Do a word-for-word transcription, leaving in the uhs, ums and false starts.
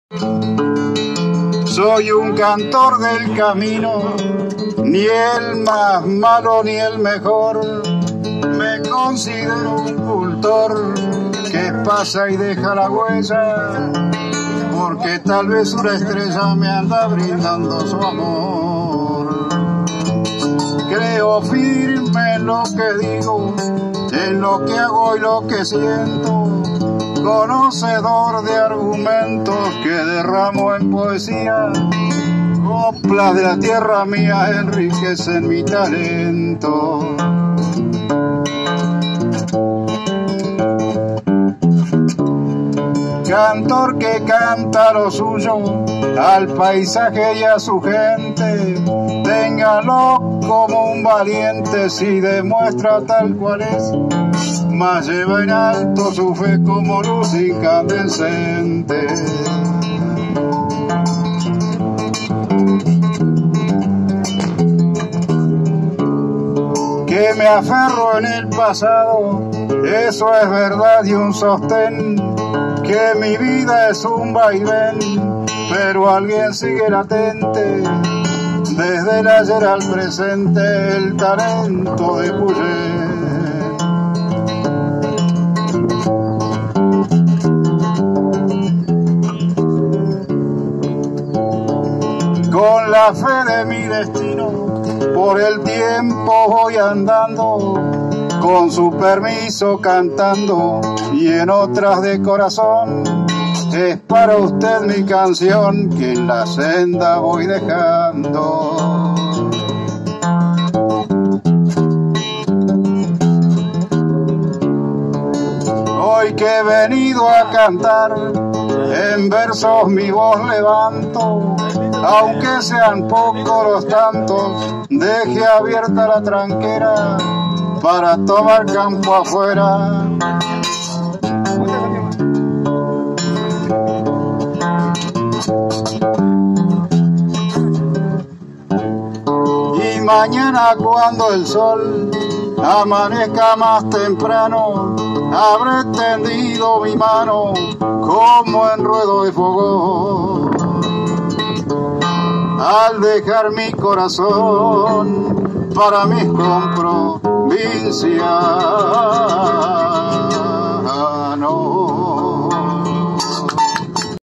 Soy un cantor del camino, ni el más malo ni el mejor. Me considero un cultor que pasa y deja la huella, porque tal vez una estrella me anda brindando su amor. Creo firme en lo que digo, en lo que hago y lo que siento, conocedor de argumentos que derramo en poesía. Coplas de la tierra mía enriquecen mi talento. Cantor que canta lo suyo al paisaje y a su gente, téngalo como un valiente si demuestra tal cual es, mas lleva en alto su fe como luz incandescente. Que me aferro en el pasado, eso es verdad y un sostén, que mi vida es un vaivén, pero alguien sigue latente, desde el ayer al presente, el talento de Puyén. Con la fe de mi destino, por el tiempo voy andando, con su permiso cantando, y en otras de corazón, es para usted mi canción que en la senda voy dejando. Hoy que he venido a cantar, en versos mi voz levanto, aunque sean pocos los tantos, deje abierta la tranquera para tomar campo afuera. Y mañana cuando el sol amanezca más temprano, habré tendido mi mano como en ruedo de fogón, al dejar mi corazón para mis comprovincianos.